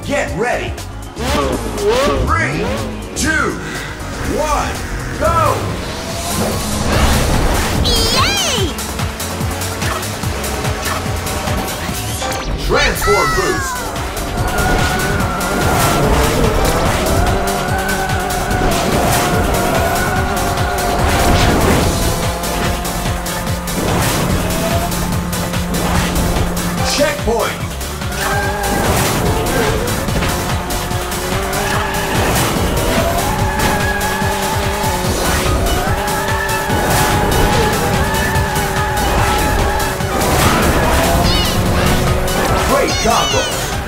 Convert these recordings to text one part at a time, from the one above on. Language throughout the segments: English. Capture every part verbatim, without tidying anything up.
Get ready. Three, two, one, go! Yay! Transform boost. Checkpoint. Great combo.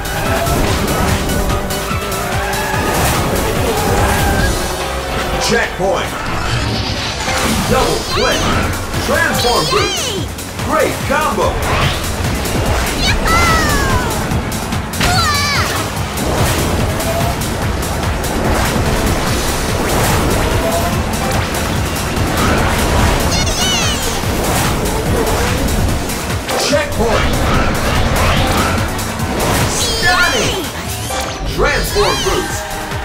Checkpoint. Double flip. Transform boost. Great combo. Checkpoint. Stunning. Transform boost.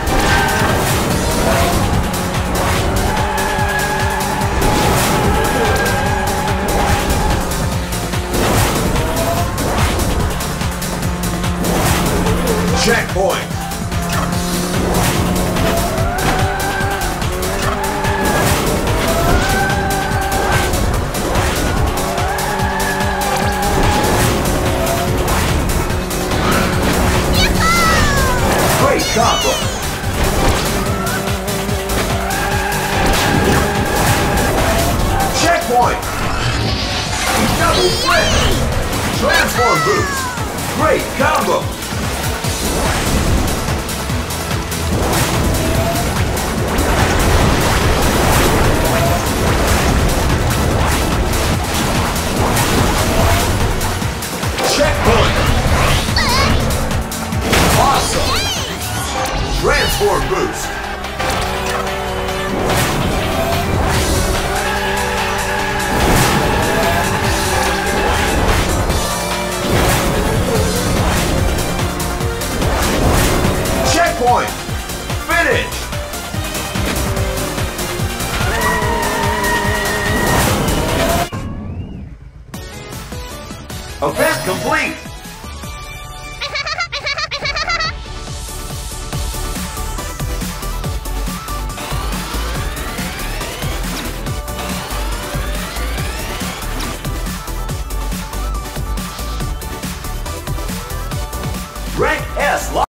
Checkpoint. Great combo. Checkpoint. Double flip. Transform boost. Great combo. Checkpoint. Awesome. Transform boost. Checkpoint. Finish. Event complete.